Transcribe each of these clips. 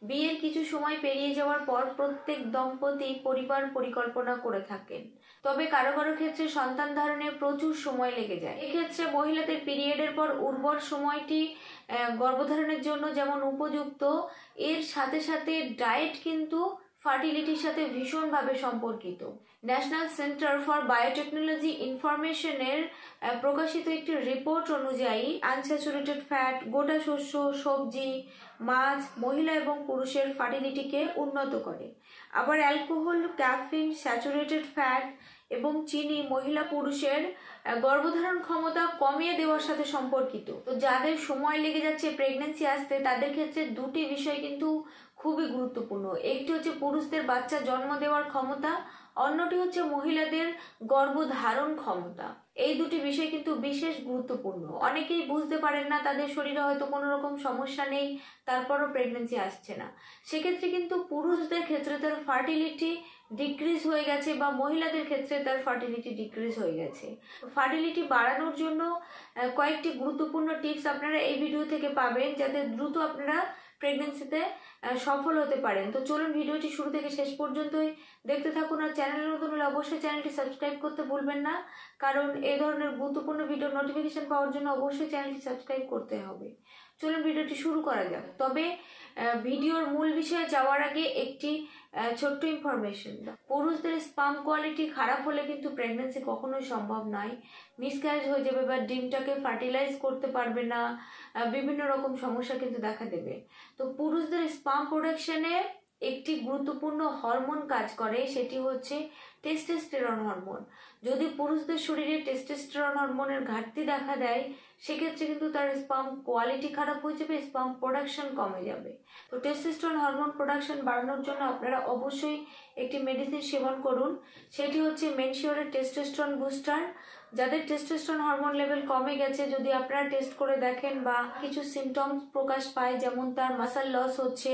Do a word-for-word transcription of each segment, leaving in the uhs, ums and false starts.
বিয়ের কিছু সময় পেরিয়ে যাওয়ার পর প্রত্যেক দম্পতি পরিবার পরিকল্পনা করে থাকেন, তবে কারো কারো ক্ষেত্রে সন্তান ধারণে প্রচুর সময় লেগে যায়। এক্ষেত্রে মহিলাদের পিরিয়ডের পর উর্বর সময়টি গর্ভধারণের জন্য যেমন উপযুক্ত, এর সাথে সাথে ডায়েট কিন্তু ফার্টিলিটির সাথে ভীষণভাবে সম্পর্কিত। ন্যাশনাল সেন্টার ফর বায়োটেকনোলজি ইনফরমেশনের প্রকাশিত একটি রিপোর্ট অনুযায়ী আনস্যাচুরেটেড ফ্যাট, গোটা শস্য, সবজি, মাছ মহিলা এবং পুরুষের ফার্টিলিটিকে উন্নত করে। আবার অ্যালকোহল, ক্যাফিন, স্যাচুরেটেড ফ্যাট এবং চিনি মহিলা পুরুষের গর্ভধারণ ক্ষমতা কমিয়ে দেওয়ার সাথে সম্পর্কিত। তো যাদের সময় লেগে যাচ্ছে প্রেগনেন্সি আসতে, তাদের ক্ষেত্রে দুটি বিষয় কিন্তু খুবই গুরুত্বপূর্ণ। একটি হচ্ছে পুরুষদের বাচ্চা জন্ম দেওয়ার ক্ষমতা, অন্যটি হচ্ছে মহিলাদের গর্ভধারণ ক্ষমতা। এই দুটি বিষয় কিন্তু বিশেষ গুরুত্বপূর্ণ। অনেকেই বুঝতে পারেন না, তাদের শরীরে হয়তো কোনো রকম সমস্যা নেই, তারপরও প্রেগনেন্সি আসছে না। সেক্ষেত্রে কিন্তু পুরুষদের ক্ষেত্রে তার ফার্টিলিটি ডিক্রিজ হয়ে গেছে বা মহিলাদের ক্ষেত্রে তার ফার্টিলিটি ডিক্রিজ হয়ে গেছে। ফার্টিলিটি বাড়ানোর জন্য কয়েকটি গুরুত্বপূর্ণ টিপস আপনারা এই ভিডিও থেকে পাবেন, যাতে দ্রুত আপনারা প্রেগনেন্সিতে সফল হতে পারেন। তো চলুন ভিডিওটি শুরু থেকে শেষ পর্যন্তই দেখতে থাকুন। আর চ্যানেলে নতুন হলে অবশ্যই চ্যানেলটি সাবস্ক্রাইব করতে ভুলবেন না, কারণ এই ধরনের গুরুত্বপূর্ণ ভিডিও নোটিফিকেশন পাওয়ার জন্য অবশ্যই চ্যানেলটি সাবস্ক্রাইব করতে হবে। চলুন ভিডিওটি শুরু করা যাক। তবে ভিডিওর মূল বিষয়ে যাওয়ার আগে একটি ছোট্ট ইনফরমেশন। পুরুষদের স্পাম কোয়ালিটি খারাপ হলে কিন্তু প্রেগনেন্সি কখনোই সম্ভব নয়। মিসক্যারেজ হয়ে যাবে বা ডিমটাকে ফার্টিলাইজ করতে পারবে না, বিভিন্ন রকম সমস্যা কিন্তু দেখা দেবে। তো পুরুষদের স্পাম প্রোডাকশনে একটি গুরুত্বপূর্ণ হরমোন কাজ করে, সেটি হচ্ছে টেস্টোস্টেরন হরমোন। যদি পুরুষদের শরীরে টেস্টোস্টেরন হরমোনের ঘাটতি দেখা দেয়, সেক্ষেত্রে কিন্তু তার স্পাম কোয়ালিটি খারাপ হয়ে যাবে, স্পাম প্রোডাকশন কমে যাবে। তো টেস্টোস্টেরন হরমোন প্রোডাকশন বাড়ানোর জন্য আপনারা অবশ্যই একটি মেডিসিন সেবন করুন, সেটি হচ্ছে মেনশিওরের টেস্টোস্টেরন বুস্টার। যাদের টেস্টোস্টেরন হরমোন লেভেল কমে গেছে, যদি আপনারা টেস্ট করে দেখেন বা কিছু সিমটমস প্রকাশ পায়, যেমন তার মাসল লস হচ্ছে,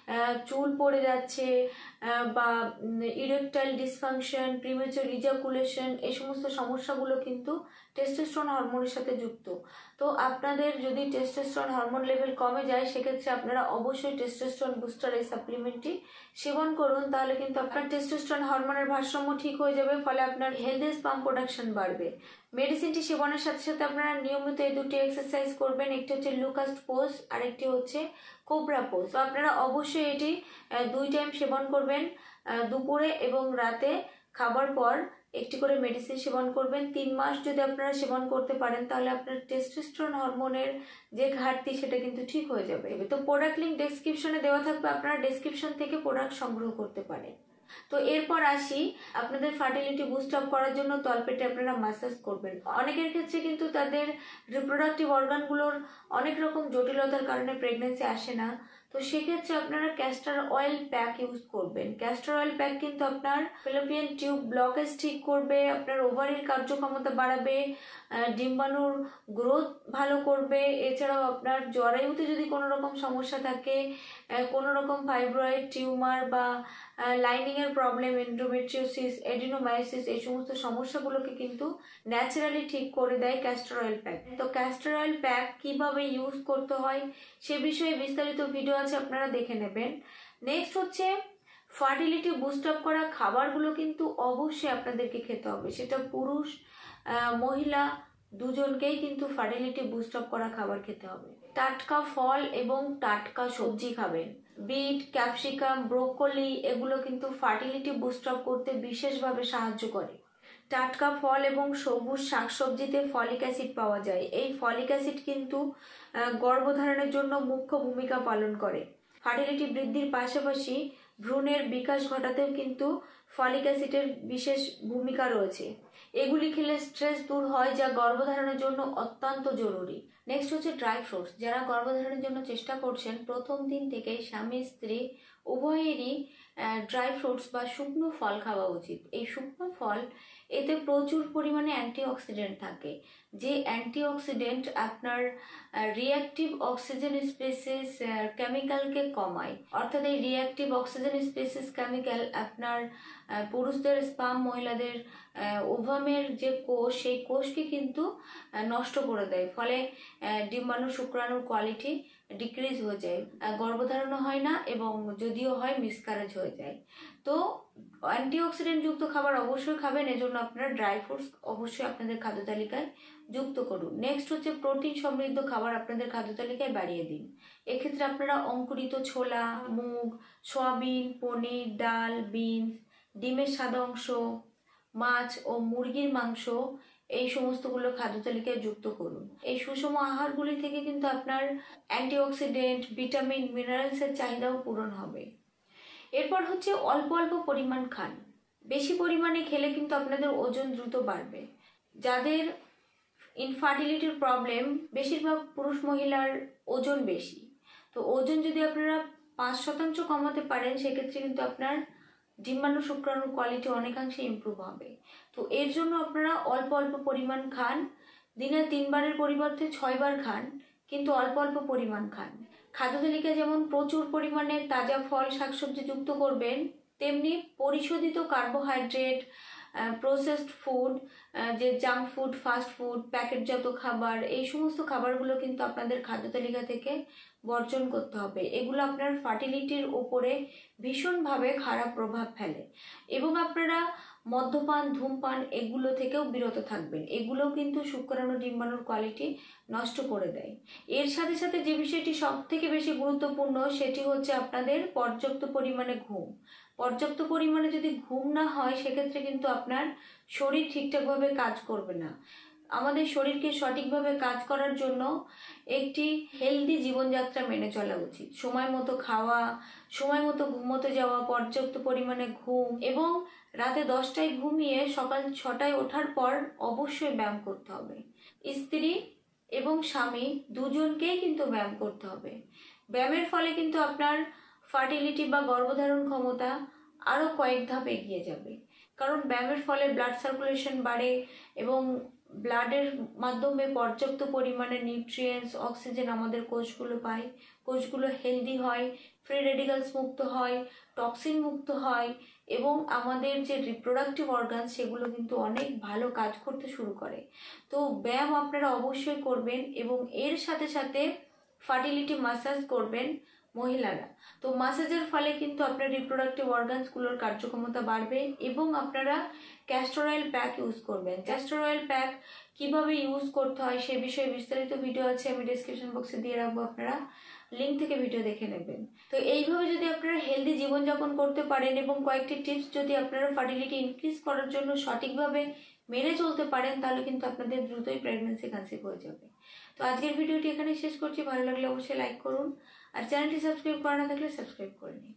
চুল পড়ে যাচ্ছে, বা ইরেকটাইল ডিসফাংশন, প্রিমেচুর ইজাকুলেশন, এই সমস্ত সমস্যাগুলো কিন্তু টেস্টোস্টেরন হরমোনের সাথে যুক্ত। তো আপনাদের যদি টেস্টোস্টেরন হরমোন লেভেল কমে যায়, সেক্ষেত্রে আপনারা অবশ্যই টেস্টোস্টেরন বুস্টার এই সাপ্লিমেন্টটি সেবন করুন। তাহলে কিন্তু আপনার টেস্টোস্টেরন হরমোনের ভারসাম্য ঠিক হয়ে যাবে, ফলে আপনার হেলদি স্পাম প্রোডাকশন বাড়বে। মেডিসিনটি সেবনের সাথে সাথে আপনারা নিয়মিত এই দুটি এক্সারসাইজ করবেন। একটি হচ্ছে লুকাস্ট পোজ আর একটি হচ্ছে কোবরা পোজ। তো আপনারা অবশ্যই এটি দুই টাইম সেবন করবেন, দুপুরে এবং রাতে খাবার পর একটি করে মেডিসিন সেবন করবেন। তিন মাস যদি আপনারা সেবন করতে পারেন, তাহলে আপনার টেস্টোস্টেরন হরমোনের যে ঘাটতি সেটা কিন্তু ঠিক হয়ে যাবে। তো প্রোডাক্ট লিঙ্ক ডেসক্রিপশনে দেওয়া থাকবে, আপনারা ডেসক্রিপশন থেকে প্রোডাক্ট সংগ্রহ করতে পারেন। তো এরপর আসি, আপনাদের ফার্টিলিটি বুস্ট আপ করার জন্য তলপেটে আপনারা ম্যাসাজ করবেন। অনেকের ক্ষেত্রে কিন্তু তাদের রিপ্রোডাক্টিভ অর্গানগুলোর অনেক রকম জটিলতার কারণে প্রেগনেন্সি আসে না। তো সেক্ষেত্রে আপনারা ক্যাস্টর অয়েল প্যাক ইউজ করবেন। ক্যাস্টর অয়েল প্যাক কিন্তু আপনার ফ্যালোপিয়ান টিউব ব্লকেজ ঠিক করবে, আপনার ওভারির কার্যক্ষমতা বাড়াবে, ডিম্বাণুর গ্রোথ ভালো করবে। এছাড়াও আপনার জরায়ুতে যদি কোনো রকম সমস্যা থাকে, কোনো রকম ফাইব্রয়েড টিউমার বা লাইনিং এর প্রবলেম, এন্ডোমেট্রিওসিস, এডিনোমায়োসিস, এই সমস্ত সমস্যাগুলোকে কিন্তু ন্যাচারালি ঠিক করে দেয় ক্যাস্টর অয়েল প্যাক। তো ক্যাস্টর অয়েল প্যাক কিভাবে ইউজ করতে হয় সে বিষয়ে বিস্তারিত ভিডিও আছে, আপনারা দেখে নেবেন। নেক্সট হচ্ছে ফার্টিলিটি বুস্ট আপ করা খাবারগুলো কিন্তু অবশ্যই আপনাদেরকে খেতে হবে। সেটা পুরুষ মহিলা দুজনকেই কিন্তু ফার্টিলিটি বুস্ট আপ করা খাবার খেতে হবে। টাটকা ফল এবং টাটকা সবজি খাবেন। বিট, ক্যাপসিকাম, ব্রোকলি এগুলো কিন্তু ফার্টিলিটি বুস্ট আপ করতে বিশেষভাবে সাহায্য করে। টাটকা ফল এবং সবুজ শাকসবজিতে ফলিক অ্যাসিড পাওয়া যায়। এই ফলিক অ্যাসিড কিন্তু গর্ভধারণের জন্য মুখ্য ভূমিকা পালন করে। ফার্টিলিটি বৃদ্ধির পাশাপাশি ভ্রূণের বিকাশ ঘটাতেও কিন্তু ফলিক অ্যাসিডের বিশেষ ভূমিকা রয়েছে। এগুলি খেলে স্ট্রেস দূর হয়, যা গর্ভধারণের জন্য অত্যন্ত জরুরি। নেক্সট হচ্ছে ড্রাই ফ্রুটস। যারা গর্ভধারণের জন্য চেষ্টা করছেন, প্রথম দিন থেকে স্বামী স্ত্রী উভয়েরই ড্রাই ফ্রুটস বা শুকনো ফল খাওয়া উচিত। এই শুকনো ফল, এতে প্রচুর পরিমাণে অ্যান্টিঅক্সিডেন্ট থাকে, যে অ্যান্টিঅক্সিডেন্ট আপনার রিঅ্যাক্টিভ অক্সিজেন স্পেসিস কেমিক্যালকে কমায়। অর্থাৎ এই রিঅ্যাক্টিভ অক্সিজেন স্পেসিস কেমিক্যাল আপনার পুরুষদের স্পাম, মহিলাদের ওভামের যে কোষ, সেই কোষকে কিন্তু নষ্ট করে দেয়। ফলে ডিম্বাণু শুক্রাণুর কোয়ালিটি ডিক্রিজ হয়ে যায়, গর্ভধারণও হয় না এবং যদিও হয় মিসক্যারেজ হয়ে যায়। তো অ্যান্টিঅক্সিডেন্ট যুক্ত খাবার অবশ্যই খাবেন, এজন্য আপনারা ড্রাই ফ্রুটস অবশ্যই আপনাদের খাদ্য তালিকায় যুক্ত করুন। নেক্সট হচ্ছে প্রোটিন সমৃদ্ধ খাবার আপনাদের খাদ্য তালিকায় বাড়িয়ে দিন। এক্ষেত্রে আপনারা অঙ্কুরিত ছোলা, মুগ, সয়াবিন, পনির, ডাল, বিনস, ডিমের সাদা অংশ, মাছ ও মুরগির মাংস এই সমস্তগুলো খাদ্য তালিকায় যুক্ত করুন। এই সুষম আহারগুলি থেকে কিন্তু আপনার অ্যান্টিঅক্সিডেন্ট, ভিটামিন, মিনারেলসের চাহিদাও পূরণ হবে। এরপর হচ্ছে অল্প অল্প পরিমাণ খান। বেশি পরিমাণে খেলে কিন্তু আপনাদের ওজন দ্রুত বাড়বে। যাদের ইনফার্টিলিটির প্রবলেম, বেশিরভাগ পুরুষ মহিলার ওজন বেশি, তো ওজন যদি আপনারা পাঁচ শতাংশ কমাতে পারেন সেক্ষেত্রে কিন্তু আপনার ডিম্বাণু শুক্রাণুর কোয়ালিটি অনেকাংশে ইমপ্রুভ হবে। তো এর জন্য আপনারা অল্প অল্প পরিমাণ খান, দিনে তিনবারের পরিবর্তে ছয়বার খান, কিন্তু অল্প অল্প পরিমাণ খান। খাদ্য তালিকায় যেমন প্রচুর পরিমাণে তাজা ফল শাকসবজি যুক্ত করবেন, তেমনি পরিশোধিত কার্বোহাইড্রেট, প্রসেসড ফুড, যে জাঙ্ক ফুড, ফাস্ট ফুড, প্যাকেটজাত খাবার, এই সমস্ত খাবারগুলো কিন্তু আপনাদের খাদ্য তালিকা থেকে বর্জন করতে হবে। এগুলো আপনার ফার্টিলিটির ওপরে ভীষণভাবে খারাপ প্রভাব ফেলে এবং আপনারা মদ্যপান, ধূমপান এগুলো থেকেও বিরত থাকবেন। এগুলোও কিন্তু শুক্রাণু ডিম্বাণুর কোয়ালিটি নষ্ট করে দেয়। এর সাথে সাথে যে বিষয়টি সব থেকে বেশি গুরুত্বপূর্ণ সেটি হচ্ছে আপনাদের পর্যাপ্ত পরিমাণে ঘুম। পর্যাপ্ত পরিমাণে যদি ঘুম না হয় সেক্ষেত্রে কিন্তু আপনার শরীর ঠিকঠাকভাবে কাজ করবে না। আমাদের শরীরকে সঠিকভাবে কাজ করার জন্য একটি হেলদি জীবনযাত্রা মেনে চলা উচিত। সময় মতো খাওয়া, সময় মতো ঘুমোতে যাওয়া, পর্যাপ্ত পরিমাণে ঘুম এবং রাতে দশটায় ঘুমিয়ে সকাল ছটায় ওঠার পর অবশ্যই ব্যায়াম করতে হবে। স্ত্রী এবং স্বামী দুজনকেই কিন্তু ব্যায়াম করতে হবে। ব্যায়ামের ফলে কিন্তু আপনার ফার্টিলিটি বা গর্ভধারণ ক্ষমতা আরও কয়েক ধাপ এগিয়ে যাবে, কারণ ব্যায়ামের ফলে ব্লাড সার্কুলেশন বাড়ে এবং ব্লাডের মাধ্যমে পর্যাপ্ত পরিমাণে নিউট্রিয়েন্টস, অক্সিজেন আমাদের কোষগুলো পায়, কোষগুলো হেলদি হয়, ফ্রি রেডিক্যালস মুক্ত হয়, টক্সিন মুক্ত হয় এবং আমাদের যে রিপ্রোডাক্টিভ অর্গান সেগুলো কিন্তু অনেক ভালো কাজ করতে শুরু করে। তো ব্যায়াম আপনারা অবশ্যই করবেন এবং এর সাথে সাথে ফার্টিলিটি ম্যাসাজ করবেন মহিলারা। তো ম্যাসাজের ফলে কিন্তু আপনার রিপ্রোডাক্টিভ অর্গানসগুলোর কার্যক্ষমতা বাড়বে এবং আপনারা ক্যাস্টর অয়েল প্যাক ইউজ করবেন। ক্যাস্টর অয়েল প্যাক কিভাবে ইউজ করতে হয় সে বিষয়ে বিস্তারিত ভিডিও আছে, আমি ডেসক্রিপশন বক্সে দিয়ে রাখবো, আপনারা লিঙ্ক থেকে ভিডিও দেখে নেবেন। তো এইভাবে যদি আপনারা হেলদি জীবনযাপন করতে পারেন এবং কয়েকটি টিপস যদি আপনারা ফার্টিলিটি ইনক্রিজ করার জন্য সঠিকভাবে মেনে চলতে পারেন তাহলে কিন্তু আপনাদের দ্রুতই প্রেগন্যান্সি কনসিভ হয়ে যাবে। তো আজকের ভিডিওটি এখানে শেষ করছি। ভালো লাগলে অবশ্যই লাইক করুন আর চ্যানেলটি সাবস্ক্রাইব করা না থাকলে সাবস্ক্রাইব করে নিন।